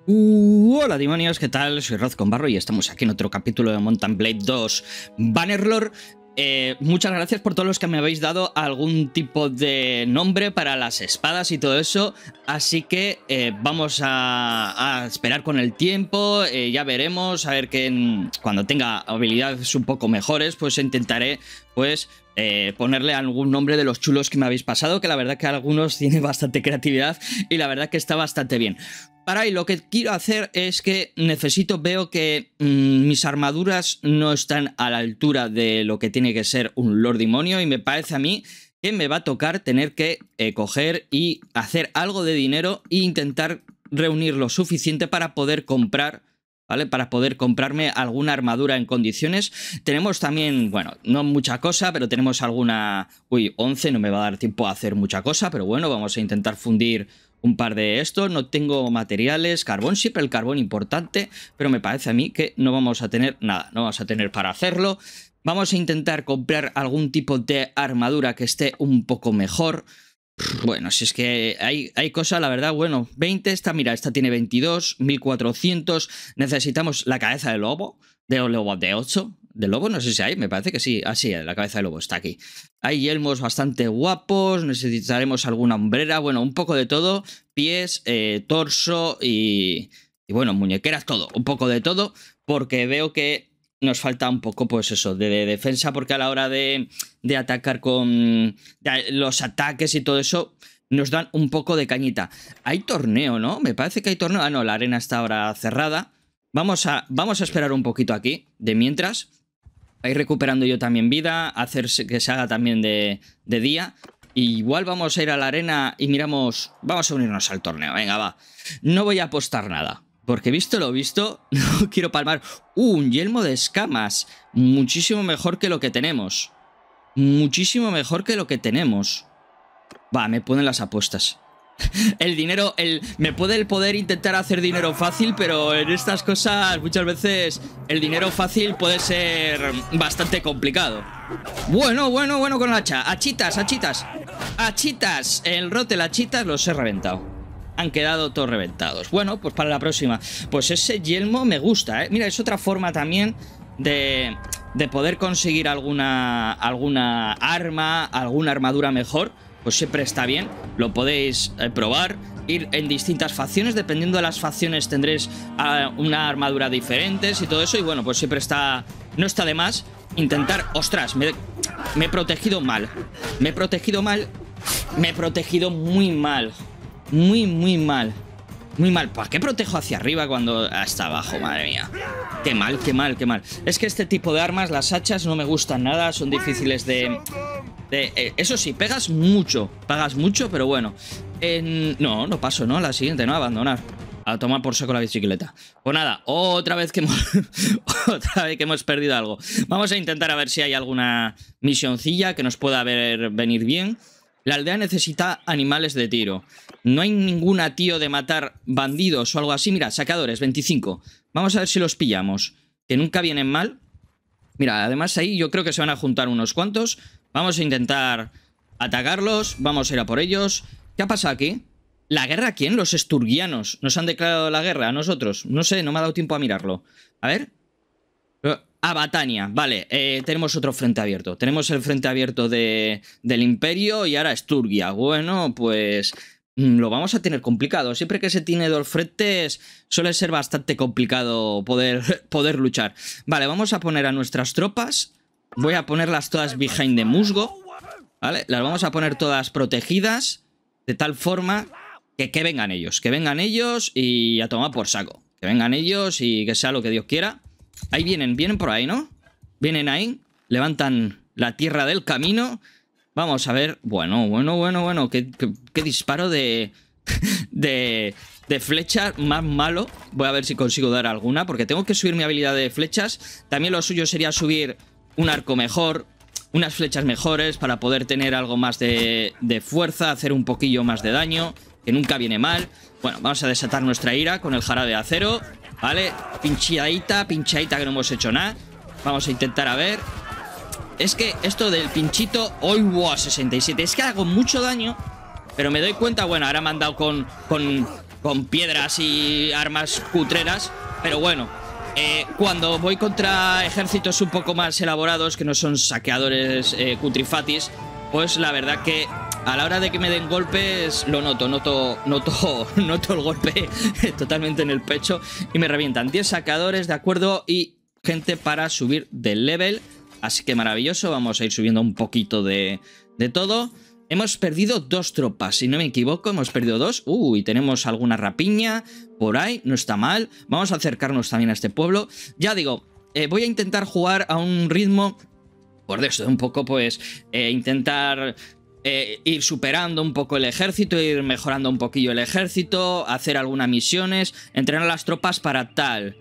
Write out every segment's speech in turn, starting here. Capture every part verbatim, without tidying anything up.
Uh, hola demonios, ¿qué tal? Soy Roz con Barro y estamos aquí en otro capítulo de Mount and Blade dos Bannerlord. Eh, muchas gracias por todos los que me habéis dado algún tipo de nombre para las espadas y todo eso. Así que eh, vamos a, a esperar con el tiempo, eh, ya veremos, a ver que en, cuando tenga habilidades un poco mejores, pues intentaré pues eh, ponerle algún nombre de los chulos que me habéis pasado, que la verdad que algunos tienen bastante creatividad y la verdad que está bastante bien. Para ahí lo que quiero hacer es que necesito, veo que mmm, mis armaduras no están a la altura de lo que tiene que ser un Lord Demonio y me parece a mí que me va a tocar tener que eh, coger y hacer algo de dinero e intentar reunir lo suficiente para poder comprar, ¿vale? Para poder comprarme alguna armadura en condiciones. Tenemos también, bueno, no mucha cosa, pero tenemos alguna... Uy, once, no me va a dar tiempo a hacer mucha cosa, pero bueno, vamos a intentar fundir un par de estos. No tengo materiales, carbón, siempre el carbón importante, pero me parece a mí que no vamos a tener nada, no vamos a tener para hacerlo. Vamos a intentar comprar algún tipo de armadura que esté un poco mejor. Bueno, si es que hay, hay cosas, la verdad, bueno, veinte, esta, mira, esta tiene veintidós, mil cuatrocientos, necesitamos la cabeza de lobo, de lobo de ocho, de lobo, no sé si hay, me parece que sí, ah, sí, la cabeza de lobo está aquí. Hay yelmos bastante guapos, necesitaremos alguna hombrera, bueno, un poco de todo, pies, eh, torso y, y bueno, muñequeras, todo, un poco de todo, porque veo que nos falta un poco, pues eso, de, de defensa, porque a la hora de, de atacar con de, los ataques y todo eso, nos dan un poco de cañita. Hay torneo, ¿no? Me parece que hay torneo. Ah, no, la arena está ahora cerrada. Vamos a, vamos a esperar un poquito aquí, de mientras. A ir recuperando yo también vida, hacer que se haga también de, de día. Y igual vamos a ir a la arena y miramos... Vamos a unirnos al torneo, venga, va. No voy a apostar nada. Porque visto lo visto, no quiero palmar. Uh, un yelmo de escamas. Muchísimo mejor que lo que tenemos. Muchísimo mejor que lo que tenemos. Va, me ponen las apuestas. El dinero, el me puede el poder intentar hacer dinero fácil, pero en estas cosas muchas veces el dinero fácil puede ser bastante complicado. Bueno, bueno, bueno con la hacha. Achitas, achitas. Achitas. El rote, las achitas los he reventado. Han quedado todos reventados. Bueno, pues para la próxima. Pues ese yelmo me gusta, ¿eh? Mira, es otra forma también de, de poder conseguir alguna, alguna arma, alguna armadura mejor. Pues siempre está bien. Lo podéis eh, probar. Ir en distintas facciones. Dependiendo de las facciones tendréis uh, una armadura diferentes y todo eso. Y bueno, pues siempre está... No está de más intentar... ¡Ostras! Me, me he protegido mal. Me he protegido mal. Me he protegido muy mal. Muy, muy mal. Muy mal. ¿Para qué protejo hacia arriba cuando hasta abajo? Madre mía. Qué mal, qué mal, qué mal. Es que este tipo de armas, las hachas, no me gustan nada. Son difíciles de... de eh, eso sí, pegas mucho. Pagas mucho, pero bueno. En... No, no paso, ¿no? La siguiente, ¿no? Abandonar. A tomar por saco la bicicleta. Pues nada, otra vez que hemos... otra vez que hemos perdido algo. Vamos a intentar a ver si hay alguna misioncilla que nos pueda ver, venir bien. La aldea necesita animales de tiro. No hay ninguna, tío, de matar bandidos o algo así. Mira, sacadores, veinticinco. Vamos a ver si los pillamos. Que nunca vienen mal. Mira, además ahí yo creo que se van a juntar unos cuantos. Vamos a intentar atacarlos. Vamos a ir a por ellos. ¿Qué ha pasado aquí? ¿La guerra a quién? Los esturgianos. ¿Nos han declarado la guerra a nosotros? No sé, no me ha dado tiempo a mirarlo. A ver... A Batania, vale, eh, tenemos otro frente abierto. Tenemos el frente abierto de, del Imperio y ahora Esturgia. Bueno, pues mmm, lo vamos a tener complicado. Siempre que se tiene dos frentes suele ser bastante complicado poder, poder luchar. Vale, vamos a poner a nuestras tropas. Voy a ponerlas todas behind the musgo. Vale, las vamos a poner todas protegidas. De tal forma que, que vengan ellos. Que vengan ellos y a tomar por saco. Que vengan ellos y que sea lo que Dios quiera. Ahí vienen, vienen por ahí, ¿no? Vienen ahí, levantan la tierra del camino. Vamos a ver, bueno, bueno, bueno, bueno. Qué, qué, qué disparo de, de, de flecha más malo. Voy a ver si consigo dar alguna, porque tengo que subir mi habilidad de flechas. También lo suyo sería subir un arco mejor, unas flechas mejores para poder tener algo más de, de fuerza, hacer un poquillo más de daño, que nunca viene mal. Bueno, vamos a desatar nuestra ira con el jarabe de acero. Vale, pinchadita, pinchadita que no hemos hecho nada. Vamos a intentar a ver. Es que esto del pinchito... ¡Oh, wow! sesenta y siete. Es que hago mucho daño, pero me doy cuenta... Bueno, ahora me han dado con, con, con piedras y armas cutreras, pero bueno, eh, cuando voy contra ejércitos un poco más elaborados, que no son saqueadores eh, cutrifatis, pues la verdad que a la hora de que me den golpes lo noto, noto, noto, noto el golpe totalmente en el pecho y me revientan. diez saqueadores, de acuerdo, y gente para subir de level, así que maravilloso, vamos a ir subiendo un poquito de, de todo. Hemos perdido dos tropas, si no me equivoco, hemos perdido dos. Uy, tenemos alguna rapiña por ahí, no está mal. Vamos a acercarnos también a este pueblo. Ya digo, eh, voy a intentar jugar a un ritmo, por eso, un poco pues, eh, intentar eh, ir superando un poco el ejército, ir mejorando un poquillo el ejército, hacer algunas misiones, entrenar a las tropas para tal.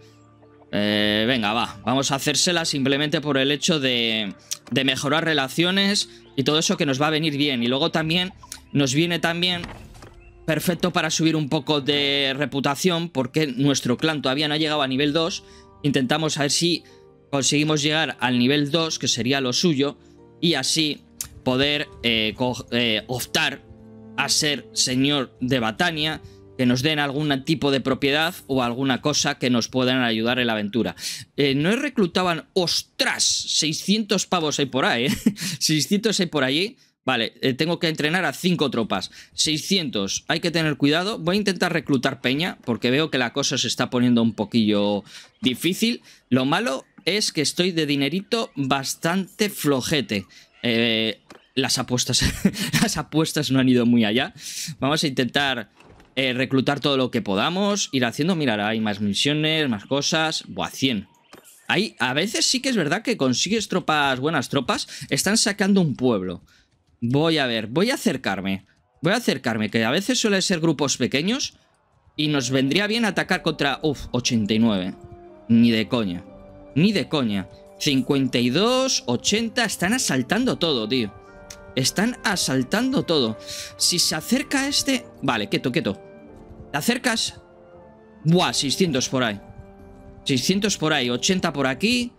Eh, venga, va, vamos a hacérsela simplemente por el hecho de, de mejorar relaciones y todo eso que nos va a venir bien. Y luego también nos viene también perfecto para subir un poco de reputación, porque nuestro clan todavía no ha llegado a nivel dos. Intentamos a ver si conseguimos llegar al nivel dos, que sería lo suyo, y así poder eh, eh, optar a ser señor de Batania, que nos den algún tipo de propiedad o alguna cosa que nos puedan ayudar en la aventura. Eh, no he reclutado... ¡Ostras! seiscientos pavos hay por ahí, ¿eh? seiscientos hay por allí. Vale, eh, tengo que entrenar a cinco tropas. seiscientos, hay que tener cuidado. Voy a intentar reclutar peña, porque veo que la cosa se está poniendo un poquillo difícil. Lo malo es que estoy de dinerito bastante flojete. Eh, las apuestas... las apuestas no han ido muy allá. Vamos a intentar... Eh, reclutar todo lo que podamos, ir haciendo, mirar, hay más misiones, más cosas. Buah, cien. Ahí, a veces sí que es verdad que consigues tropas, buenas tropas. Están sacando un pueblo. Voy a ver, voy a acercarme. Voy a acercarme, que a veces suelen ser grupos pequeños y nos vendría bien atacar contra... Uf, ochenta y nueve. Ni de coña. Ni de coña. cincuenta y dos, ochenta, están asaltando todo, tío. Están asaltando todo. Si se acerca este... Vale, quieto, quieto. ¿Te acercas? Buah, seiscientos por ahí. seiscientos por ahí, ochenta por aquí.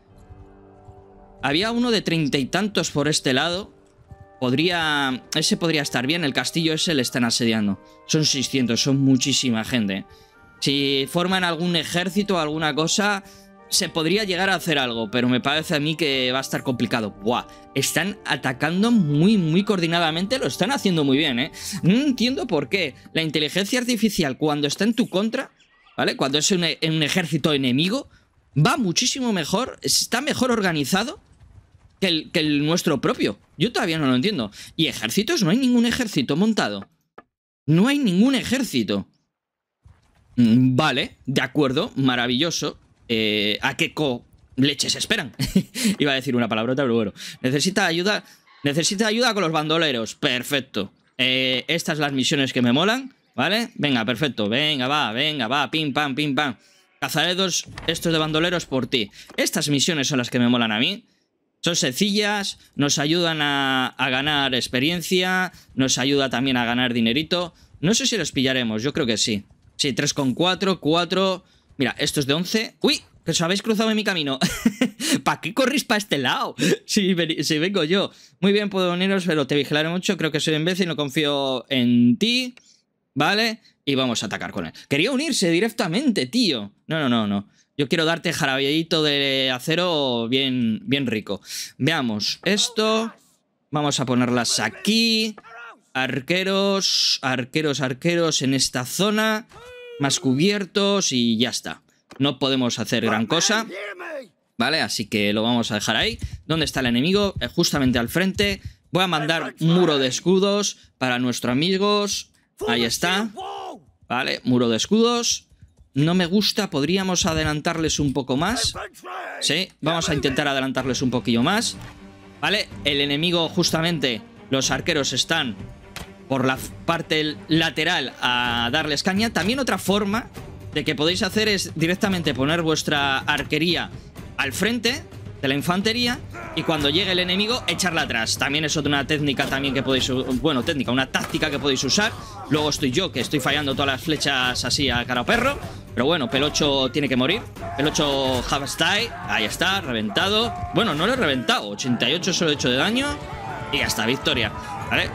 Había uno de treinta y tantos por este lado. Podría... Ese podría estar bien. El castillo ese le están asediando. Son seiscientos, son muchísima gente. Si forman algún ejército o alguna cosa... Se podría llegar a hacer algo, pero me parece a mí que va a estar complicado. Buah, están atacando muy, muy coordinadamente. Lo están haciendo muy bien, ¿eh? No entiendo por qué la inteligencia artificial, cuando está en tu contra, ¿vale? Cuando es un, un ejército enemigo, va muchísimo mejor, está mejor organizado que el, que el nuestro propio. Yo todavía no lo entiendo. Y ejércitos, no hay ningún ejército montado. No hay ningún ejército. Vale, de acuerdo, maravilloso. Eh, ¿A qué co leches esperan? Iba a decir una palabrota, pero bueno. Necesita ayuda. Necesita ayuda con los bandoleros. Perfecto. Eh, estas las misiones que me molan, ¿vale? Venga, perfecto. Venga, va, venga, va. Pim, pam, pim, pam. Cazaré dos estos de bandoleros por ti. Estas misiones son las que me molan a mí. Son sencillas, nos ayudan a, a ganar experiencia, nos ayuda también a ganar dinerito. No sé si los pillaremos, yo creo que sí. Sí, tres coma cuatro, cuatro... Mira, esto es de once. ¡Uy! Que os habéis cruzado en mi camino. ¿Para qué corrís para este lado? Si, si vengo yo. Muy bien, puedo uniros, pero te vigilaré mucho. Creo que soy imbécil, no confío en ti. ¿Vale? Y vamos a atacar con él. Quería unirse directamente, tío. No, no, no, no. Yo quiero darte jarabellito de acero bien, bien rico. Veamos esto. Vamos a ponerlas aquí. Arqueros, arqueros, arqueros en esta zona. Más cubiertos y ya está. No podemos hacer gran cosa. Vale, así que lo vamos a dejar ahí. ¿Dónde está el enemigo? Eh, justamente al frente. Voy a mandar un muro de escudos para nuestros amigos. Ahí está. Vale, muro de escudos. No me gusta, podríamos adelantarles un poco más. Sí, vamos a intentar adelantarles un poquillo más. Vale, el enemigo justamente, los arqueros están por la parte lateral a darles caña. También otra forma de que podéis hacer es directamente poner vuestra arquería al frente de la infantería y cuando llegue el enemigo echarla atrás. También es otra técnica también que podéis... Bueno, técnica, una táctica que podéis usar. Luego estoy yo, que estoy fallando todas las flechas así a cara o perro. Pero bueno, Pelocho tiene que morir. Pelocho Havastai, ahí está, reventado. Bueno, no lo he reventado, ochenta y ocho solo he hecho de daño. Y ya está, victoria, ¿vale?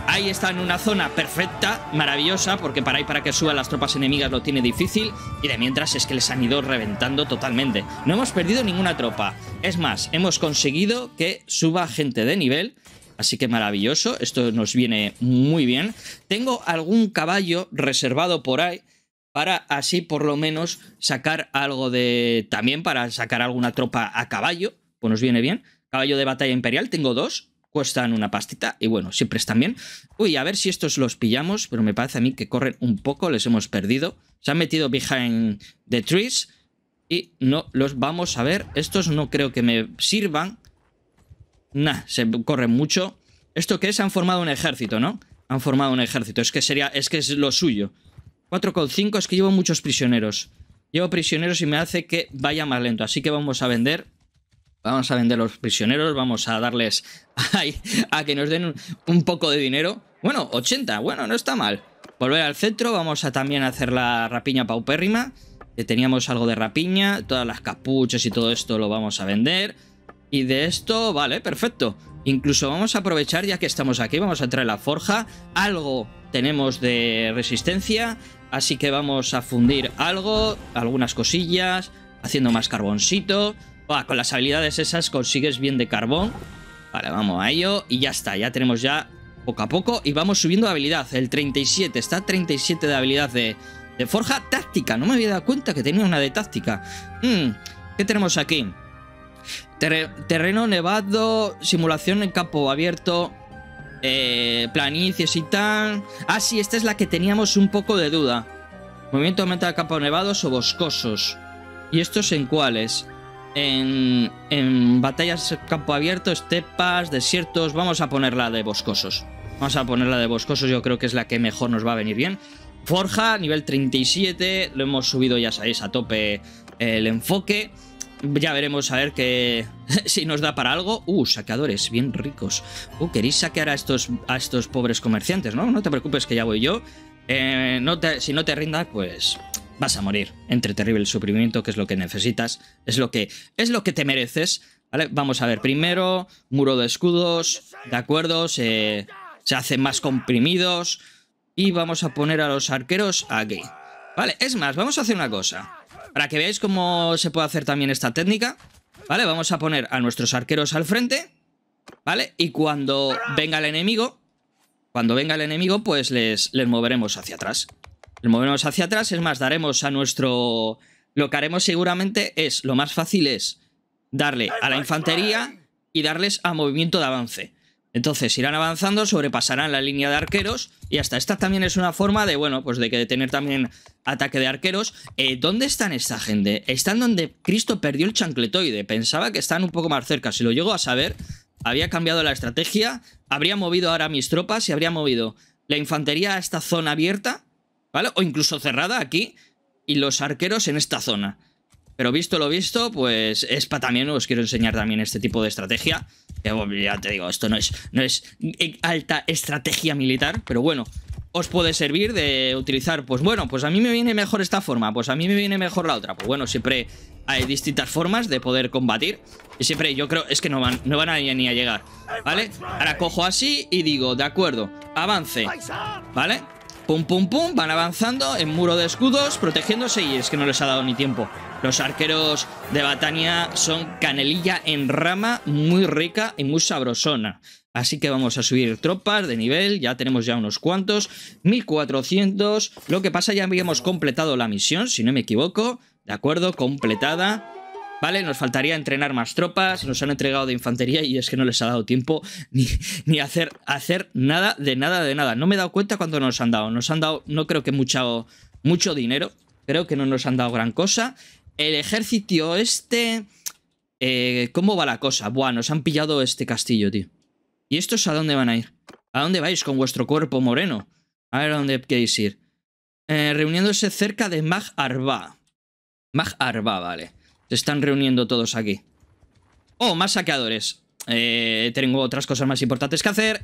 Ahí está en una zona perfecta, maravillosa, porque para ahí para que suban las tropas enemigas lo tiene difícil. Y de mientras es que les han ido reventando totalmente. No hemos perdido ninguna tropa. Es más, hemos conseguido que suba gente de nivel. Así que maravilloso, esto nos viene muy bien. Tengo algún caballo reservado por ahí para así por lo menos sacar algo de... También para sacar alguna tropa a caballo, pues nos viene bien. Caballo de batalla imperial, tengo dos, cuestan una pastita y bueno, siempre están bien. Uy, a ver si estos los pillamos, pero me parece a mí que corren un poco, les hemos perdido. Se han metido behind the trees y no los vamos a ver. Estos no creo que me sirvan. Nah, se corren mucho. ¿Esto qué es? Han formado un ejército, ¿no? Han formado un ejército. Es que sería, es que es lo suyo. cuatro coma cinco, es que llevo muchos prisioneros. Llevo prisioneros y me hace que vaya más lento. Así que vamos a vender. Vamos a vender los prisioneros. Vamos a darles ay, a que nos den un, un poco de dinero. Bueno, ochenta. Bueno, no está mal. Volver al centro. Vamos a también hacer la rapiña paupérrima. Que teníamos algo de rapiña. Todas las capuchas y todo esto lo vamos a vender. Y de esto, vale, perfecto. Incluso vamos a aprovechar, ya que estamos aquí, vamos a traer la forja. Algo tenemos de resistencia, así que vamos a fundir algo, algunas cosillas, haciendo más carboncito. Bah, con las habilidades esas consigues bien de carbón. Vale, vamos a ello y ya está, ya tenemos ya poco a poco. Y vamos subiendo habilidad, el treinta y siete, está treinta y siete de habilidad de, de forja táctica. No me había dado cuenta que tenía una de táctica. Hmm, ¿qué tenemos aquí? Ter terreno nevado, simulación en campo abierto, eh, planicies y tal. Ah, sí, esta es la que teníamos un poco de duda. Movimiento aumenta de campos nevados o boscosos. ¿Y estos en cuáles? En, en batallas campo abierto, estepas, desiertos. Vamos a ponerla de boscosos. Vamos a ponerla de boscosos, yo creo que es la que mejor nos va a venir bien. Forja, nivel treinta y siete. Lo hemos subido, ya sabéis, a tope el enfoque. Ya veremos a ver que si nos da para algo. Uh, saqueadores, bien ricos. Uh, queréis saquear a estos, a estos pobres comerciantes, ¿no? No te preocupes que ya voy yo. Eh, no te, si no te rindas, pues vas a morir. Entre terrible sufrimiento, que es lo que necesitas. Es lo que, es lo que te mereces. ¿Vale? Vamos a ver. Primero, muro de escudos. De acuerdo, se, se hacen más comprimidos. Y vamos a poner a los arqueros aquí. Vale, es más, vamos a hacer una cosa. Para que veáis cómo se puede hacer también esta técnica, ¿vale? Vamos a poner a nuestros arqueros al frente, ¿vale? Y cuando venga el enemigo, cuando venga el enemigo, pues les, les moveremos hacia atrás. Les moveremos hacia atrás, es más, daremos a nuestro... Lo que haremos seguramente es, lo más fácil es darle a la infantería y darles a movimiento de avance. Entonces irán avanzando, sobrepasarán la línea de arqueros y hasta esta también es una forma de, bueno, pues de que de tener también ataque de arqueros. Eh, ¿Dónde están esta gente? Están donde Cristo perdió el chancletoide. Pensaba que están un poco más cerca. Si lo llego a saber, había cambiado la estrategia, habría movido ahora mis tropas y habría movido la infantería a esta zona abierta, ¿vale? O incluso cerrada aquí y los arqueros en esta zona. Pero visto lo visto, pues es para también, os quiero enseñar también este tipo de estrategia. Que, ya te digo, esto no es, no es alta estrategia militar, pero bueno, os puede servir de utilizar, pues bueno, pues a mí me viene mejor esta forma, pues a mí me viene mejor la otra. Pues bueno, siempre hay distintas formas de poder combatir. Y siempre yo creo, es que no van, no van a ni a llegar, ¿vale? Ahora cojo así y digo, de acuerdo, avance, ¿vale? Pum, pum, pum, van avanzando en muro de escudos, protegiéndose y es que no les ha dado ni tiempo. Los arqueros de Batania son canelilla en rama, muy rica y muy sabrosona. Así que vamos a subir tropas de nivel, ya tenemos ya unos cuantos, mil cuatrocientos. Lo que pasa, ya habíamos completado la misión, si no me equivoco, de acuerdo, completada. Vale, nos faltaría entrenar más tropas, nos han entregado de infantería y es que no les ha dado tiempo ni, ni hacer, hacer nada de nada de nada. No me he dado cuenta cuánto nos han dado. Nos han dado, no creo que mucho, mucho dinero, creo que no nos han dado gran cosa. El ejército este... Eh, ¿Cómo va la cosa? Buah, nos han pillado este castillo, tío. ¿Y estos a dónde van a ir? ¿A dónde vais con vuestro cuerpo moreno? A ver a dónde queréis ir. Eh, reuniéndose cerca de Mag Arba. Mag Arba, vale. Se están reuniendo todos aquí. Oh, más saqueadores. Eh, tengo otras cosas más importantes que hacer.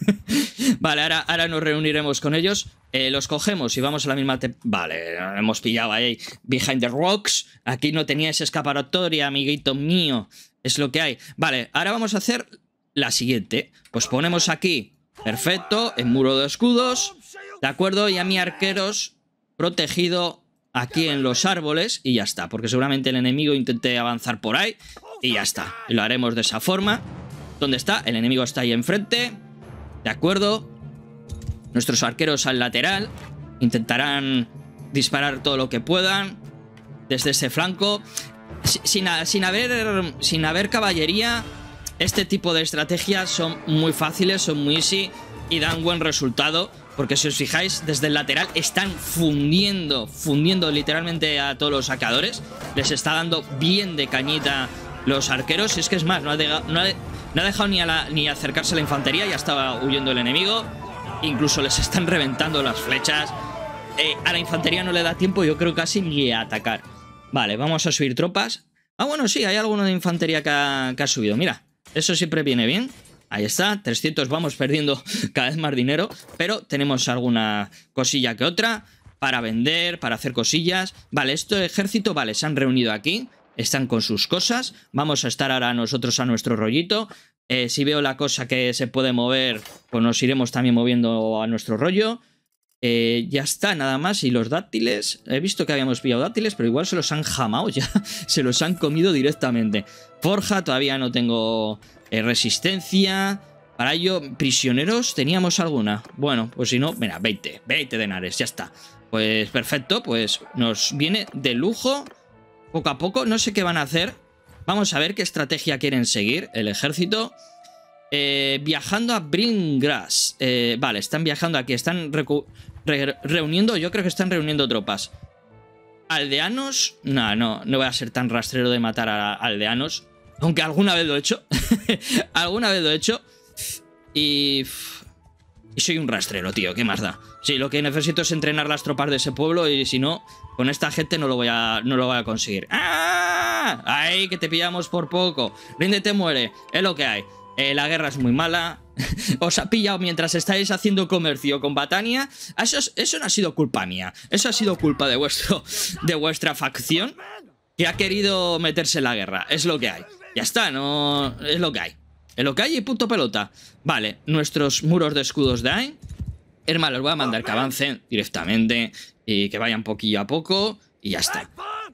Vale, ahora, ahora nos reuniremos con ellos. Eh, los cogemos y vamos a la misma... Vale, hemos pillado ahí. Behind the rocks. Aquí no teníais escapatoria, amiguito mío. Es lo que hay. Vale, ahora vamos a hacer la siguiente. Pues ponemos aquí Perfecto, en muro de escudos. De acuerdo, y a mi arqueros protegido aquí en los árboles y ya está. Porque seguramente el enemigo intente avanzar por ahí y ya está. Y lo haremos de esa forma. ¿Dónde está? El enemigo está ahí enfrente. De acuerdo. Nuestros arqueros al lateral intentarán disparar todo lo que puedan desde ese flanco. Sin, sin, haber, sin haber caballería, este tipo de estrategias son muy fáciles, son muy easy y dan buen resultado. Porque si os fijáis, desde el lateral están fundiendo, fundiendo literalmente a todos los saqueadores. Les está dando bien de cañita los arqueros. Y es que es más, no ha, de, no ha, de, no ha dejado ni, a la, ni acercarse a la infantería. Ya estaba huyendo el enemigo. Incluso les están reventando las flechas. Eh, a la infantería no le da tiempo, yo creo, casi ni a atacar. Vale, vamos a subir tropas. Ah, bueno, sí, hay alguno de infantería que ha, que ha subido. Mira, eso siempre viene bien. Ahí está, trescientos, vamos perdiendo cada vez más dinero, pero tenemos alguna cosilla que otra para vender, para hacer cosillas. Vale, este ejército, vale, se han reunido aquí, están con sus cosas. Vamos a estar ahora nosotros a nuestro rollito. Eh, si veo la cosa que se puede mover, pues nos iremos también moviendo a nuestro rollo. Eh, ya está, nada más. Y los dátiles, he visto que habíamos pillado dátiles, pero igual se los han jamado ya, se los han comido directamente. Forja, todavía no tengo... Eh, resistencia. Para ello, prisioneros, ¿teníamos alguna? Bueno, pues si no, mira, veinte, veinte denares, ya está. Pues perfecto, pues nos viene de lujo. Poco a poco, no sé qué van a hacer. Vamos a ver qué estrategia quieren seguir el ejército. Eh, viajando a Bringgrass. Eh, vale, están viajando aquí, están re reuniendo, yo creo que están reuniendo tropas. Aldeanos, no, no, no voy a ser tan rastrero de matar a aldeanos. Aunque alguna vez lo he hecho. Alguna vez lo he hecho. Y... Y soy un rastrero, tío. ¿Qué más da? Sí, lo que necesito es entrenar las tropas de ese pueblo. Y si no, con esta gente no lo voy a, no lo voy a conseguir. ¡Ah! ¡Ay, que te pillamos por poco! Ríndete, muere. Es lo que hay. Eh, la guerra es muy mala. Os ha pillado mientras estáis haciendo comercio con Batania. Eso, es, eso no ha sido culpa mía. Eso ha sido culpa de, vuestro, de vuestra facción, que ha querido meterse en la guerra. Es lo que hay. Ya está, no... Es lo que hay. Es lo que hay y punto pelota. Vale, nuestros muros de escudos de ahí. Hermano, los voy a mandar que avancen directamente y que vayan poquillo a poco y ya está.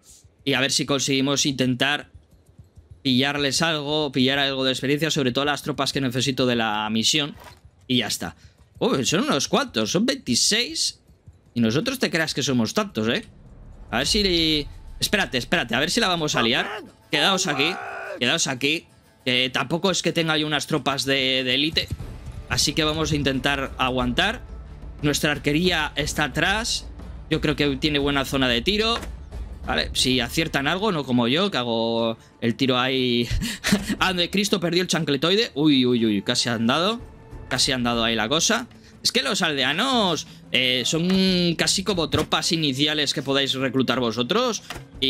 Y a ver si conseguimos intentar pillarles algo, pillar algo de experiencia, sobre todo las tropas que necesito de la misión. Y ya está. Oh, son unos cuantos, son veintiséis. Y nosotros te creas que somos tantos, ¿eh? A ver si... Espérate, espérate, a ver si la vamos a liar. Quedaos aquí. Quedaos aquí, que eh, tampoco es que tenga yo unas tropas de élite, así que vamos a intentar aguantar. Nuestra arquería está atrás, yo creo que tiene buena zona de tiro. Vale, si aciertan algo, no como yo, que hago el tiro ahí. Ah, de Cristo, perdió el chancletoide. Uy, uy, uy, casi han dado. Casi han dado ahí la cosa. Es que los aldeanos eh, son casi como tropas iniciales que podáis reclutar vosotros.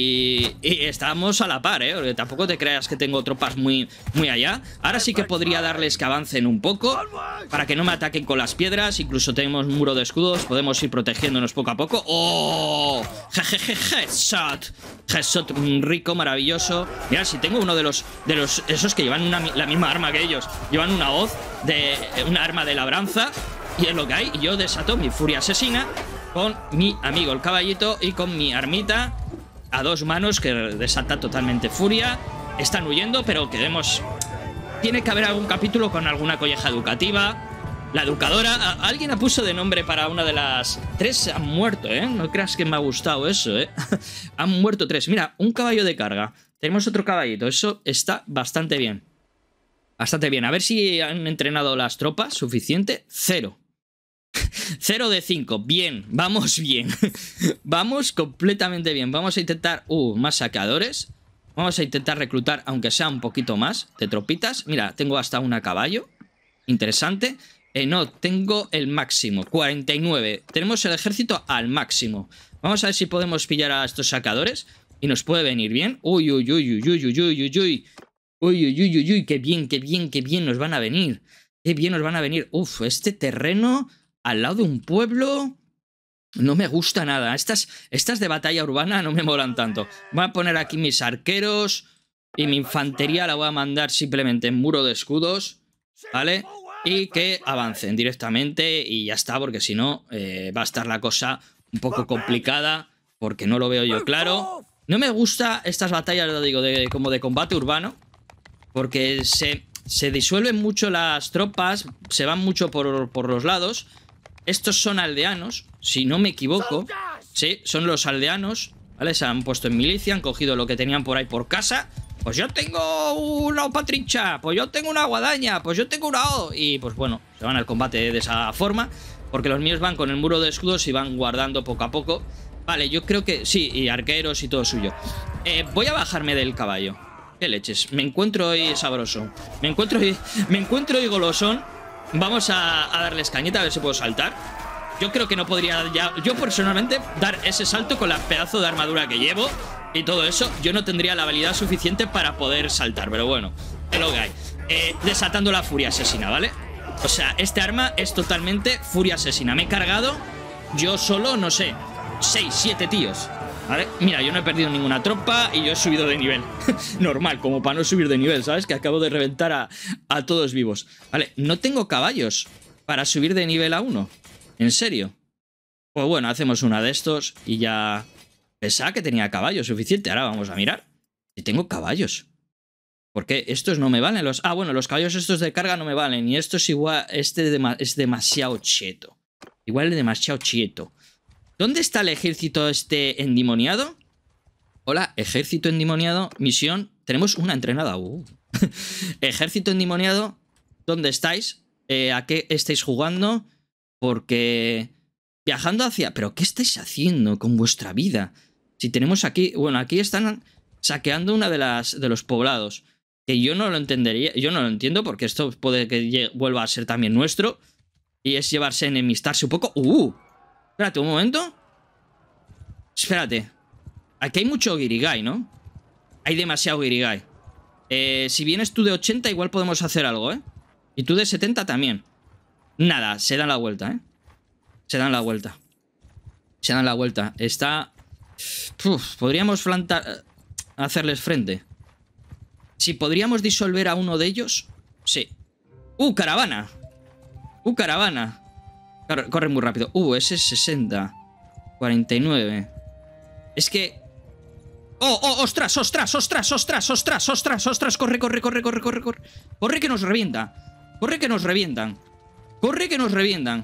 Y, y estamos a la par, ¿eh? Porque tampoco te creas que tengo tropas muy, muy allá. Ahora sí que podría darles que avancen un poco, para que no me ataquen con las piedras. Incluso tenemos un muro de escudos, podemos ir protegiéndonos poco a poco. ¡Oh! Jejeje, headshot. Headshot rico, maravilloso. Mira, si tengo uno de los, de los esos que llevan una, la misma arma que ellos. Llevan una hoz, de una arma de labranza. Y es lo que hay. Y yo desato mi furia asesina con mi amigo el caballito y con mi armita a dos manos que desata totalmente furia. Están huyendo, pero queremos... Tiene que haber algún capítulo con alguna colleja educativa. La educadora... Alguien ha puesto de nombre para una de las... Tres han muerto, ¿eh? No creas que me ha gustado eso, ¿eh? Han muerto tres. Mira, un caballo de carga. Tenemos otro caballito. Eso está bastante bien. Bastante bien. A ver si han entrenado las tropas suficiente. Cero. Cero de cinco. Bien. Vamos bien. Vamos completamente bien. Vamos a intentar... Uh, más saqueadores. Vamos a intentar reclutar, aunque sea un poquito más, de tropitas. Mira, tengo hasta una caballo. Interesante. Eh, no, tengo el máximo. cuarenta y nueve. Tenemos el ejército al máximo. Vamos a ver si podemos pillar a estos saqueadores. Y nos puede venir bien. Uy, uy, uy, uy, uy, uy, uy, uy. Uy, uy, uy, uy, uy, qué bien, qué bien, qué bien nos van a venir. Qué bien nos van a venir. Uf, este terreno al lado de un pueblo no me gusta nada. Estas, estas de batalla urbana no me molan tanto. Voy a poner aquí mis arqueros y mi infantería la voy a mandar simplemente en muro de escudos. ¿Vale? y que avancen directamente y ya está, porque si no eh, va a estar la cosa un poco complicada, porque no lo veo yo claro. No me gusta estas batallas, lo digo, de, como de combate urbano, porque se, se disuelven mucho las tropas, se van mucho por, por los lados. Estos son aldeanos, si no me equivoco. Sí, son los aldeanos, ¿vale? Se han puesto en milicia, han cogido lo que tenían por ahí por casa. Pues yo tengo una patrincha, pues yo tengo una guadaña, pues yo tengo una O. Y pues bueno, se van al combate de esa forma, porque los míos van con el muro de escudos y van guardando poco a poco. Vale, yo creo que sí, y arqueros y todo suyo. eh, Voy a bajarme del caballo. Qué leches, me encuentro hoy sabroso. Me encuentro hoy, me encuentro hoy golosón. Vamos a, a darles cañita, a ver si puedo saltar. Yo creo que no podría ya, yo personalmente, dar ese salto con la pedazo de armadura que llevo y todo eso. Yo no tendría la habilidad suficiente para poder saltar, pero bueno, es lo que hay. eh, Desatando la furia asesina, ¿vale? O sea, este arma es totalmente furia asesina. Me he cargado yo solo, no sé, seis, siete tíos, ¿vale? Mira, yo no he perdido ninguna tropa y yo he subido de nivel. Normal, como para no subir de nivel, ¿sabes? Que acabo de reventar a, a todos vivos. Vale, no tengo caballos para subir de nivel a uno. ¿En serio? Pues bueno, hacemos una de estos y ya... Pensaba que tenía caballos suficiente. Ahora vamos a mirar si tengo caballos. Porque estos no me valen. Los... Ah, bueno, los caballos estos de carga no me valen. Y esto es igual... Este es demasiado cheto. Igual es demasiado cheto. ¿Dónde está el ejército este endemoniado? Hola, ejército endemoniado. Misión. Tenemos una entrenada. Uh. Ejército endemoniado. ¿Dónde estáis? Eh, ¿A qué estáis jugando? Porque... Viajando hacia... ¿Pero qué estáis haciendo con vuestra vida? Si tenemos aquí... Bueno, aquí están saqueando una de las de los poblados. Que yo no lo entendería. Yo no lo entiendo porque esto puede que vuelva a ser también nuestro. Y es llevarse a enemistarse un poco. ¡Uh! Espérate un momento. Espérate. Aquí hay mucho guirigay, ¿no? Hay demasiado guirigay. Eh, si vienes tú de ochenta igual podemos hacer algo, ¿eh? Y tú de setenta también. Nada, se dan la vuelta, ¿eh? Se dan la vuelta. Se dan la vuelta. Está... Uf, podríamos plantar... Hacerles frente. Si podríamos disolver a uno de ellos. Sí. ¡Uh, caravana! ¡Uh, caravana! Corre, corre muy rápido. ¡Uh, ese es sesenta! cuarenta y nueve. Es que... ¡Oh, oh, ostras, ostras, ostras, ostras, ostras, ostras, ostras! Corre, corre, corre, corre, corre, corre. Corre que nos revienta. Corre que nos revientan. Corre que nos revientan.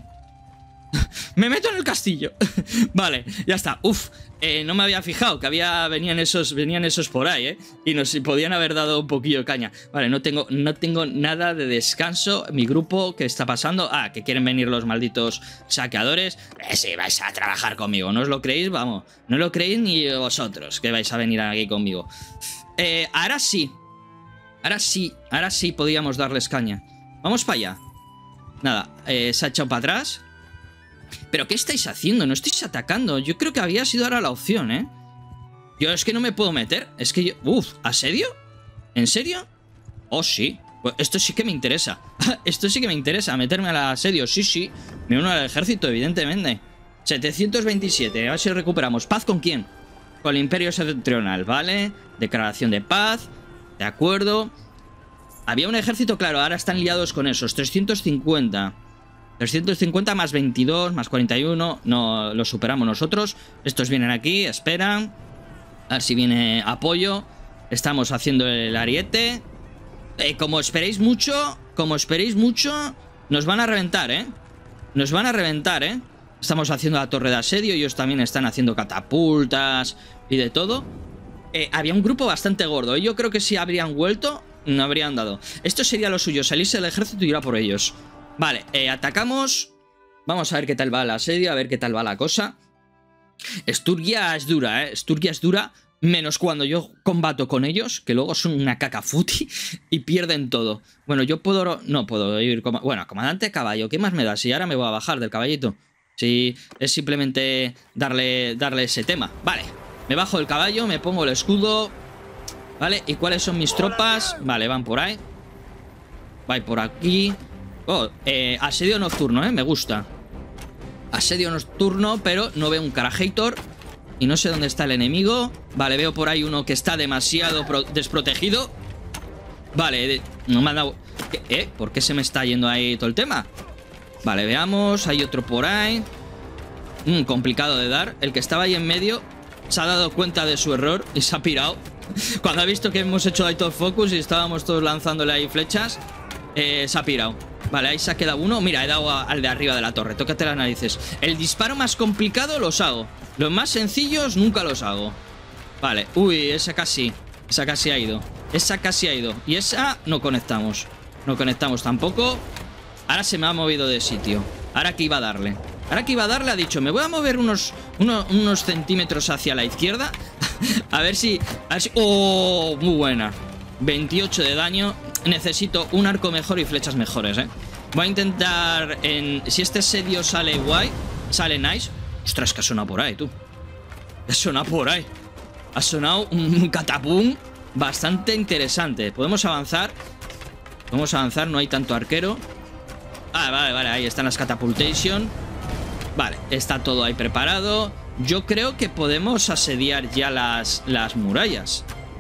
Me meto en el castillo. Vale, ya está. Uf, eh, no me había fijado que había venían esos venían esos por ahí, ¿eh? Y nos podían haber dado un poquillo de caña. Vale, no tengo, no tengo nada de descanso. Mi grupo, ¿qué está pasando? Ah, que quieren venir los malditos saqueadores. Eh, sí, vais a trabajar conmigo. ¿No os lo creéis? Vamos, no lo creéis ni vosotros que vais a venir aquí conmigo. Eh, ahora sí. Ahora sí, ahora sí podíamos darles caña. Vamos para allá. Nada, eh, se ha echado para atrás. ¿Pero qué estáis haciendo? No estáis atacando. Yo creo que había sido ahora la opción, ¿eh? Yo es que no me puedo meter. Es que yo... Uf, ¿asedio? ¿En serio? Oh, sí. Pues esto sí que me interesa. Esto sí que me interesa. Meterme al asedio. Sí, sí. Me uno al ejército, evidentemente. setecientos veintisiete. A ver si recuperamos. ¿Paz con quién? Con el Imperio Septentrional, ¿vale? Declaración de paz. De acuerdo. Había un ejército, claro. Ahora están liados con esos. trescientos cincuenta. trescientos cincuenta más veintidós, más cuarenta y uno. No, lo superamos nosotros. Estos vienen aquí, esperan. A ver si viene apoyo. Estamos haciendo el ariete. Eh, como esperéis mucho, como esperéis mucho, nos van a reventar, ¿eh? Nos van a reventar, ¿eh? Estamos haciendo la torre de asedio. Ellos también están haciendo catapultas y de todo. Eh, había un grupo bastante gordo. Yo creo que si habrían vuelto, no habrían dado. Esto sería lo suyo, salirse del ejército y ir a por ellos. Vale, eh, atacamos. Vamos a ver qué tal va el asedio, a ver qué tal va la cosa. Sturgia es dura, ¿eh? Sturgia es dura, menos cuando yo combato con ellos, que luego son una cacafuti y pierden todo. Bueno, yo puedo... No puedo ir... Como... Bueno, comandante caballo, ¿qué más me da? Si ahora me voy a bajar del caballito. Si es simplemente darle, darle ese tema. Vale, me bajo del caballo, me pongo el escudo. Vale, ¿y cuáles son mis tropas? Vale, van por ahí. Va por aquí. Oh, eh, asedio nocturno, eh, me gusta. Asedio nocturno, pero no veo un Carajator. Y no sé dónde está el enemigo. Vale, veo por ahí uno que está demasiado desprotegido. Vale, no me ha dado... ¿Qué? ¿Eh? ¿Por qué se me está yendo ahí todo el tema? Vale, veamos. Hay otro por ahí. Mm, complicado de dar. El que estaba ahí en medio se ha dado cuenta de su error y se ha pirado. Cuando ha visto que hemos hecho ahí todo focus y estábamos todos lanzándole ahí flechas, eh, se ha pirado. Vale, ahí se ha quedado uno. Mira, he dado a, al de arriba de la torre. Tócate las narices. El disparo más complicado los hago. Los más sencillos nunca los hago. Vale, uy, esa casi. Esa casi ha ido. Esa casi ha ido. Y esa no conectamos. No conectamos tampoco. Ahora se me ha movido de sitio. Ahora que iba a darle. Ahora que iba a darle ha dicho, me voy a mover unos, unos, unos centímetros hacia la izquierda. A ver si... A ver si... ¡Oh! Muy buena. veintiocho de daño. Necesito un arco mejor y flechas mejores, ¿eh? Voy a intentar... En... Si este asedio sale guay, sale nice. Ostras, que ha sonado por ahí, tú. Ha sonado por ahí. Ha sonado un catapum bastante interesante. Podemos avanzar. Podemos avanzar, no hay tanto arquero. Ah, vale, vale, ahí están las catapultation. Vale, está todo ahí preparado. Yo creo que podemos asediar ya las, las murallas.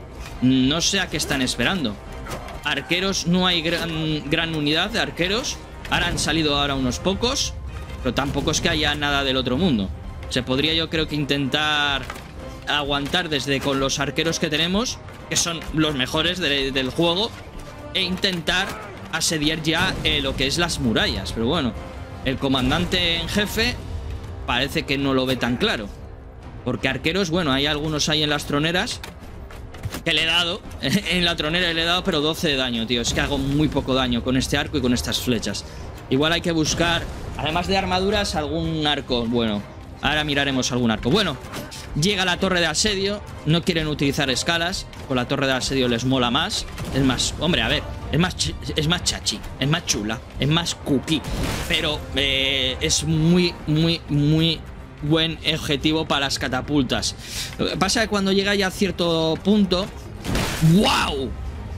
No sé a qué están esperando. Arqueros, no hay gran, gran unidad de arqueros. Ahora han salido ahora unos pocos, pero tampoco es que haya nada del otro mundo. Se podría, yo creo que intentar aguantar desde con los arqueros que tenemos, que son los mejores de, del juego, e intentar asediar ya eh, lo que es las murallas. Pero bueno, el comandante en jefe parece que no lo ve tan claro, porque arqueros, bueno, hay algunos ahí en las troneras que le he dado. En la tronera le he dado, pero doce de daño, tío. Es que hago muy poco daño con este arco y con estas flechas. Igual hay que buscar, además de armaduras, algún arco. Bueno, ahora miraremos algún arco. Bueno, llega la torre de asedio. No quieren utilizar escalas. Con la torre de asedio les mola más. Es más, hombre, a ver, es más, es más chachi, es más chula, es más cookie. Pero eh, es muy, muy, muy buen objetivo para las catapultas. Lo que pasa es que cuando llega ya a cierto punto... ¡Wow!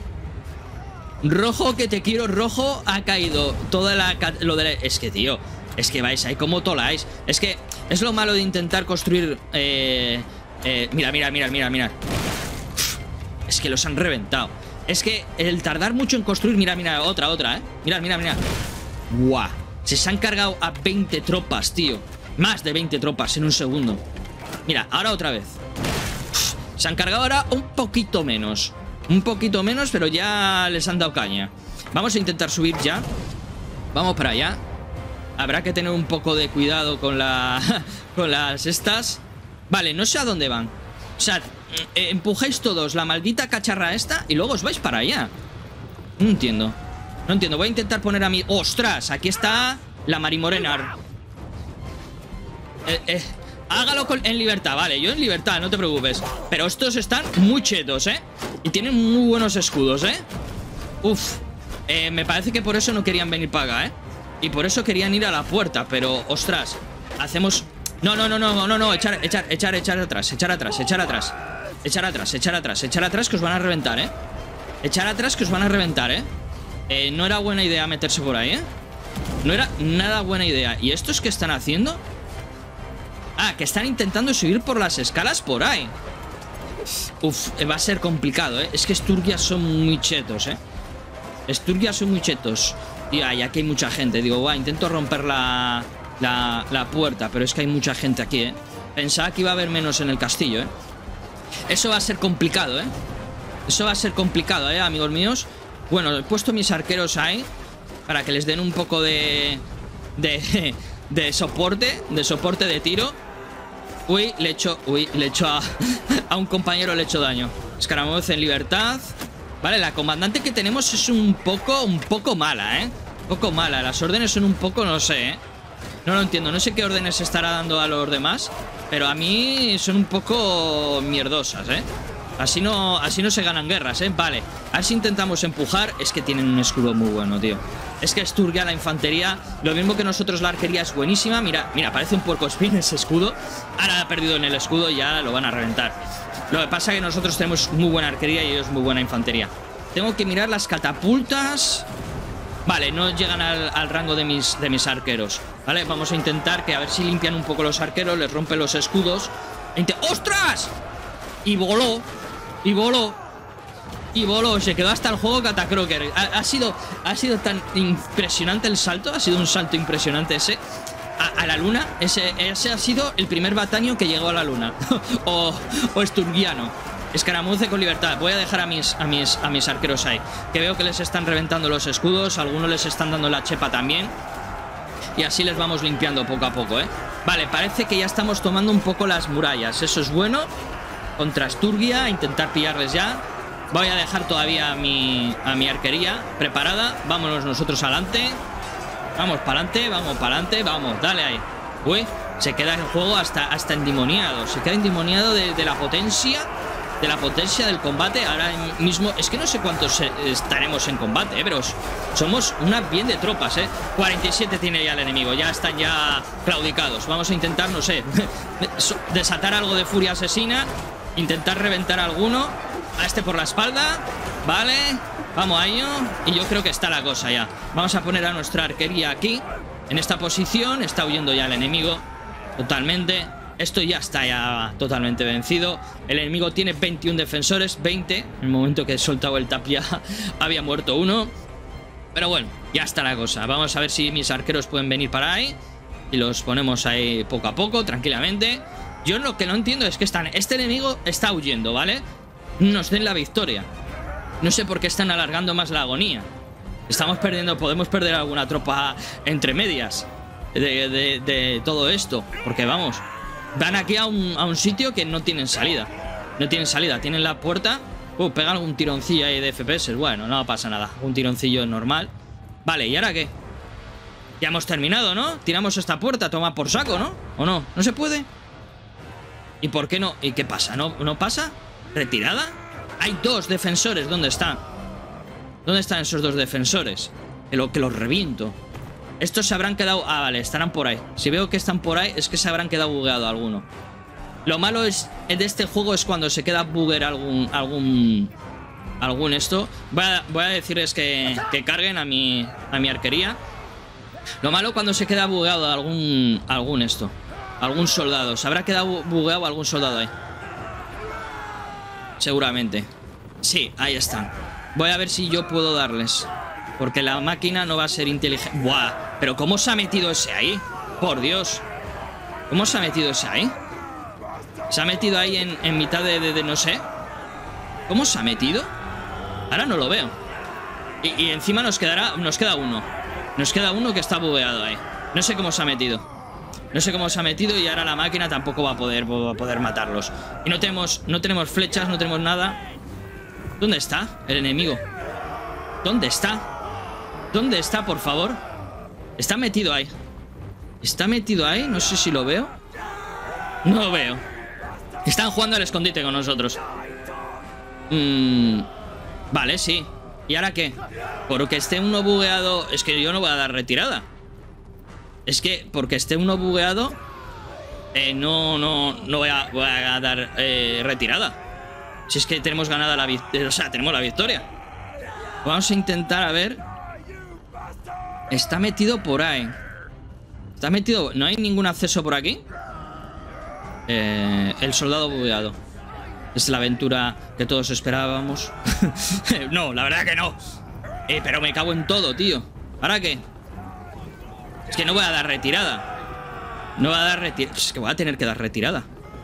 Rojo, que te quiero, rojo. Ha caído toda la... Lo de la... Es que, tío, es que vais ahí como toláis. Es que es lo malo de intentar construir... Eh, eh, mira, mira, mira, mira, mira. Es que los han reventado. Es que el tardar mucho en construir... Mira, mira, otra, otra, ¿eh? Mira, mira, mira. ¡Guau! Se se han cargado a veinte tropas, tío. Más de veinte tropas en un segundo. Mira, ahora otra vez. Se han cargado ahora un poquito menos. Un poquito menos, pero ya les han dado caña. Vamos a intentar subir ya. Vamos para allá. Habrá que tener un poco de cuidado con la... con las estas. Vale, no sé a dónde van. O sea, eh, empujáis todos la maldita cacharra esta y luego os vais para allá. No entiendo. No entiendo. Voy a intentar poner a mi... ¡Ostras! Aquí está la Marimorena. Eh, eh, hágalo con, en libertad, vale, yo en libertad, no te preocupes. Pero estos están muy chetos, ¿eh? Y tienen muy buenos escudos, ¿eh? Uf, eh, me parece que por eso no querían venir para acá, ¿eh? Y por eso querían ir a la puerta, pero, ostras, hacemos... No, no, no, no, no, no, echar, echar, echar, echar atrás, echar atrás, echar atrás. Echar atrás, echar atrás, echar atrás, que os van a reventar, ¿eh? Echar atrás, que os van a reventar, ¿eh? Eh, no era buena idea meterse por ahí, ¿eh? No era nada buena idea. ¿Y estos qué están haciendo? Ah, que están intentando subir por las escalas por ahí. Uf, va a ser complicado, ¿eh? Es que Sturgias son muy chetos, ¿eh? Sturgias son muy chetos. Y ay, aquí hay mucha gente. Digo, va, intento romper la, la, la puerta, pero es que hay mucha gente aquí, ¿eh? Pensaba que iba a haber menos en el castillo, ¿eh? Eso va a ser complicado, ¿eh? Eso va a ser complicado, ¿eh, amigos míos? Bueno, he puesto mis arqueros ahí para que les den un poco de... De, de soporte, de soporte de tiro. Uy, le echo, uy, le echo a, a un compañero, le echo daño. Escaramuz en libertad. Vale, la comandante que tenemos es un poco, un poco mala, ¿eh? Un poco mala, las órdenes son un poco, no sé, ¿eh? No lo entiendo, no sé qué órdenes estará dando a los demás, pero a mí son un poco mierdosas, ¿eh? Así no, así no se ganan guerras, ¿eh? Vale, a ver si intentamos empujar. Es que tienen un escudo muy bueno, tío. Es que Sturgia, la infantería, lo mismo que nosotros, la arquería es buenísima. Mira, mira, parece un puercoespín ese escudo. Ahora ha perdido en el escudo y ya lo van a reventar. Lo que pasa es que nosotros tenemos muy buena arquería y ellos muy buena infantería. Tengo que mirar las catapultas. Vale, no llegan al, al rango de mis, de mis arqueros. Vale, vamos a intentar que a ver si limpian un poco los arqueros, les rompen los escudos. ¡Ostras! Y voló. Y voló. y voló, se quedó hasta el juego Catacroker. Ha, ha, sido, ha sido tan impresionante el salto, ha sido un salto impresionante ese. A, a la luna, ese, ese ha sido el primer Bataño que llegó a la luna. o, o Sturgiano. Escaramuce con libertad. Voy a dejar a mis, a, mis, a mis arqueros ahí, que veo que les están reventando los escudos. Algunos les están dando la chepa también. Y así les vamos limpiando poco a poco, ¿eh? Vale, parece que ya estamos tomando un poco las murallas. Eso es bueno. Contra Sturgia, intentar pillarles ya. Voy a dejar todavía a mi, a mi arquería preparada. Vámonos nosotros adelante. Vamos para adelante, vamos para adelante. Vamos, dale ahí. Uy, se queda el juego hasta, hasta endemoniado. Se queda endemoniado de, de la potencia. De la potencia del combate. Ahora mismo, es que no sé cuántos estaremos en combate, ¿eh? Pero somos una bien de tropas, ¿eh? cuarenta y siete tiene ya el enemigo. Ya están ya claudicados. Vamos a intentar, no sé, desatar algo de furia asesina. Intentar reventar a alguno. A este por la espalda. Vale, vamos a ello. Y yo creo que está la cosa ya. Vamos a poner a nuestra arquería aquí, en esta posición. Está huyendo ya el enemigo totalmente. Esto ya está ya totalmente vencido. El enemigo tiene veintiún defensores, veinte. En el momento que he soltado el tap ya había muerto uno. Pero bueno, ya está la cosa. Vamos a ver si mis arqueros pueden venir para ahí. Y los ponemos ahí poco a poco, tranquilamente. Yo lo que no entiendo es que están... Este enemigo está huyendo, ¿vale? Nos den la victoria. No sé por qué están alargando más la agonía. Estamos perdiendo... Podemos perder alguna tropa entre medias de, de, de todo esto. Porque vamos... Van aquí a un, a un sitio que no tienen salida. No tienen salida, tienen la puerta. Uh, pegan un tironcillo ahí de F P S. Bueno, no pasa nada, un tironcillo normal. Vale, ¿y ahora qué? Ya hemos terminado, ¿no? Tiramos esta puerta, toma por saco, ¿no? ¿O no? ¿No se puede? ¿Y por qué no? ¿Y qué pasa? ¿No, no pasa? ¿Retirada? Hay dos defensores, ¿dónde están? ¿Dónde están esos dos defensores? Que, lo, que los reviento. Estos se habrán quedado... Ah, vale, estarán por ahí. Si veo que están por ahí, es que se habrán quedado bugueado alguno. Lo malo es de este juego es cuando se queda bugger algún... Algún... Algún esto. Voy a, voy a decirles que, que carguen a mi, a mi arquería. Lo malo cuando se queda bugueado algún... Algún esto. Algún soldado. Se habrá quedado bugueado algún soldado ahí. Seguramente. Sí, ahí están. Voy a ver si yo puedo darles. Porque la máquina no va a ser inteligente. ¡Buah! ¿Pero cómo se ha metido ese ahí? Por Dios. ¿Cómo se ha metido ese ahí? Se ha metido ahí en, en mitad de, de, de no sé. ¿Cómo se ha metido? Ahora no lo veo. Y, y encima nos quedará... Nos queda uno. Nos queda uno que está bugueado ahí. No sé cómo se ha metido. No sé cómo se ha metido y ahora la máquina tampoco va a poder, va a poder matarlos. Y no tenemos, no tenemos flechas, no tenemos nada. ¿Dónde está el enemigo? ¿Dónde está? ¿Dónde está, por favor? Está metido ahí. Está metido ahí, no sé si lo veo. No lo veo. Están jugando al escondite con nosotros. mm, Vale, sí. ¿Y ahora qué? Porque esté uno bugueado. Es que yo no voy a dar retirada. Es que porque esté uno bugueado eh, No, no, no voy a, voy a dar eh, retirada. Si es que tenemos ganada la victoria. O sea, tenemos la victoria. Vamos a intentar a ver. Está metido por ahí. Está metido... ¿No hay ningún acceso por aquí? Eh, el soldado bugueado. Es la aventura que todos esperábamos. No, la verdad que no. Eh, pero me cago en todo, tío. ¿Ahora qué? Es que no voy a dar retirada. No voy a dar retirada. Es que voy a tener que dar retirada.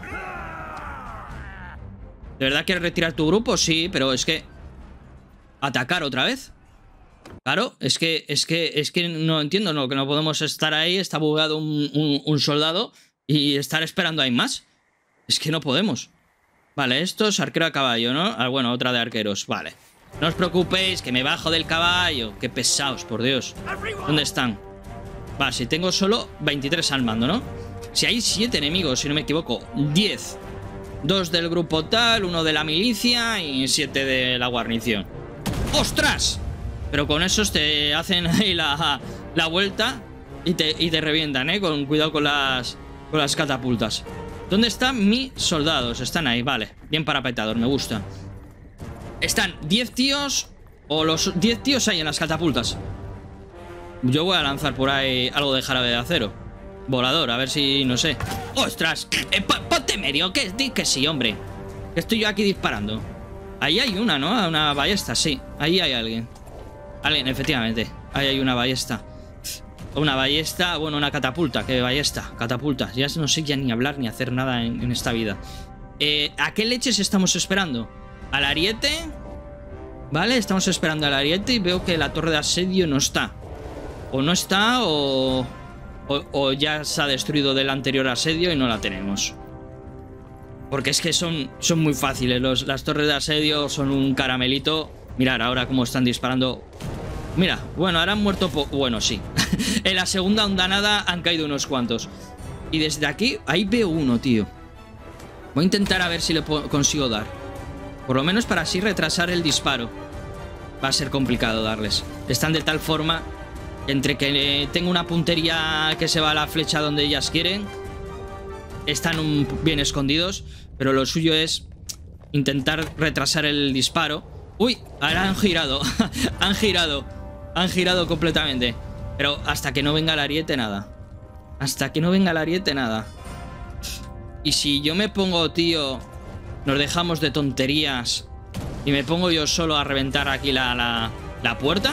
¿De verdad quieres retirar tu grupo? Sí, pero es que... ¿Atacar otra vez? Claro, es que, es que, es que no entiendo, no, que no podemos estar ahí, está bugado un, un, un soldado y estar esperando ahí más. Es que no podemos. Vale, esto es arquero a caballo, ¿no? Ah, bueno, otra de arqueros, vale. No os preocupéis, que me bajo del caballo. Qué pesados, por Dios. ¿Dónde están? Va, si tengo solo veintitrés al mando, ¿no? Si hay siete enemigos, si no me equivoco, diez. Dos del grupo tal, uno de la milicia y siete de la guarnición. ¡Ostras! Pero con esos te hacen ahí la, la vuelta y te, y te revientan, ¿eh? Con cuidado con las, con las catapultas. ¿Dónde están mis soldados? Están ahí, vale. Bien parapetados, me gusta. Están diez tíos. O los diez tíos ahí en las catapultas. Yo voy a lanzar por ahí algo de jarabe de acero. Volador, a ver si, no sé. ¡Ostras! Eh, ponte medio, que, que sí, hombre. Que estoy yo aquí disparando. Ahí hay una, ¿no? Una ballesta, sí. Ahí hay alguien. Alguien, efectivamente. Ahí hay una ballesta. Una ballesta, bueno, una catapulta. ¿Qué ballesta? Catapulta. Ya no sé ya ni hablar ni hacer nada en, en esta vida. Eh, ¿A qué leches estamos esperando? ¿Al ariete? Vale, estamos esperando al ariete y veo que la torre de asedio no está. O no está o... O, o ya se ha destruido del anterior asedio y no la tenemos. Porque es que son, son muy fáciles. Los, las torres de asedio son un caramelito. Mirad ahora cómo están disparando. Mira, bueno, ahora han muerto... Po bueno, sí. En la segunda ondanada han caído unos cuantos. Y desde aquí, ahí veo uno, tío. Voy a intentar a ver si le consigo dar. Por lo menos para así retrasar el disparo. Va a ser complicado darles. Están de tal forma... Entre que tengo una puntería que se va a la flecha donde ellas quieren. Están un, bien escondidos. Pero lo suyo es intentar retrasar el disparo. Uy, ahora han girado. Han girado. Han girado completamente. Pero hasta que no venga el ariete, nada. Hasta que no venga el ariete, nada. Y si yo me pongo, tío... Nos dejamos de tonterías. Y me pongo yo solo a reventar aquí la, la, la puerta...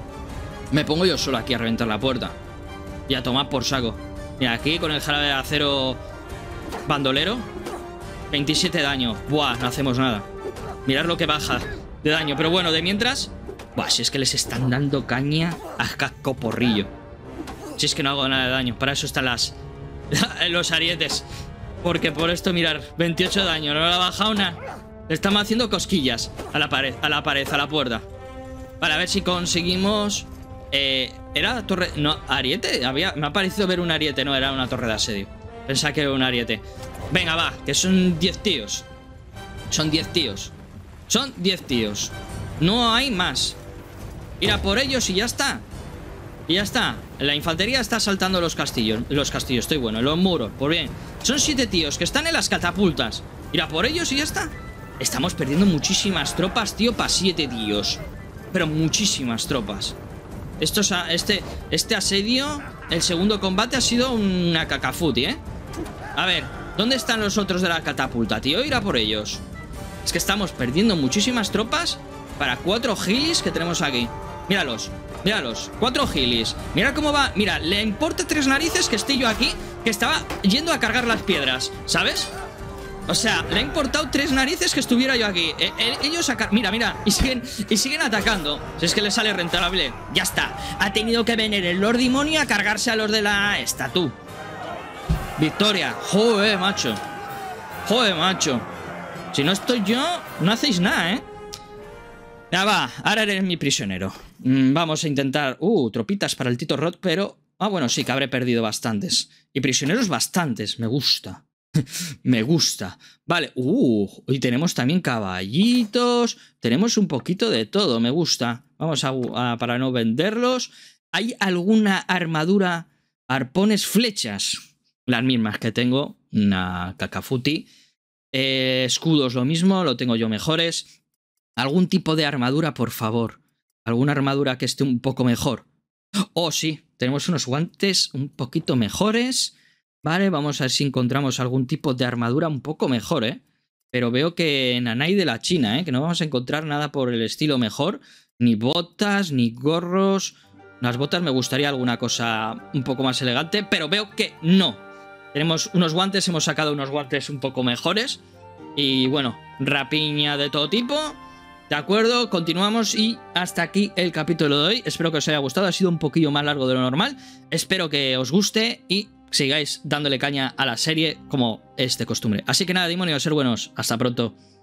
Me pongo yo solo aquí a reventar la puerta. Y a tomar por saco. Mira, aquí con el jarabe de acero bandolero. veintisiete de daño. Buah, no hacemos nada. Mirad lo que baja de daño. Pero bueno, de mientras... Buah, si es que les están dando caña a cascoporrillo. Si es que no hago nada de daño. Para eso están las... los arietes. Porque por esto, mirar, veintiocho de daño. No le ha bajado nada. Le estamos haciendo cosquillas a la pared, a la pared, a la puerta. Vale, a ver si conseguimos... Eh, ¿Era torre? No, ariete. Había, me ha parecido ver un ariete. No, era una torre de asedio. Pensaba que era un ariete. Venga, va, que son diez tíos. Son diez tíos. Son diez tíos. No hay más. Ir a por ellos y ya está. Y ya está. La infantería está saltando los castillos. Los castillos, estoy bueno. Los muros, por bien. Son siete tíos que están en las catapultas. Ir a por ellos y ya está. Estamos perdiendo muchísimas tropas, tío, para siete tíos. Pero muchísimas tropas. Esto, este, este asedio, el segundo combate ha sido una cacafuti, ¿eh? A ver, ¿dónde están los otros de la catapulta, tío? Ir a por ellos. Es que estamos perdiendo muchísimas tropas para cuatro gilis que tenemos aquí. Míralos, míralos, cuatro gilis. Mira cómo va, mira, le importa tres narices que esté yo aquí, que estaba yendo a cargar las piedras, ¿sabes? O sea, le ha importado tres narices que estuviera yo aquí. Eh, eh, ellos acá... Mira, mira. Y siguen, y siguen atacando. Si es que le sale rentable. Ya está. Ha tenido que venir el Lord Demonio a cargarse a los de la estatua. Victoria. Joder, macho. Joder, macho. Si no estoy yo, no hacéis nada, ¿eh? Ya va. Ahora eres mi prisionero. Mm, vamos a intentar... Uh, tropitas para el Tito Rot, pero... Ah, bueno, sí, que habré perdido bastantes. Y prisioneros bastantes. Me gusta. Me gusta. Vale, uh, y tenemos también caballitos. Tenemos un poquito de todo, me gusta. Vamos a, a para no venderlos. ¿Hay alguna armadura? Arpones, flechas. Las mismas que tengo. Una cacafuti. Eh, escudos lo mismo, lo tengo yo mejores. ¿Algún tipo de armadura, por favor? ¿Alguna armadura que esté un poco mejor? Oh, sí, tenemos unos guantes un poquito mejores. Vale, vamos a ver si encontramos algún tipo de armadura un poco mejor, ¿eh? Pero veo que Nanay de la China, ¿eh? Que no vamos a encontrar nada por el estilo mejor. Ni botas, ni gorros. Las botas me gustaría alguna cosa un poco más elegante, pero veo que no. Tenemos unos guantes, hemos sacado unos guantes un poco mejores. Y bueno, rapiña de todo tipo. De acuerdo, continuamos y hasta aquí el capítulo de hoy. Espero que os haya gustado, ha sido un poquillo más largo de lo normal. Espero que os guste y... sigáis dándole caña a la serie como es de costumbre. Así que nada, demonios, ser buenos. Hasta pronto.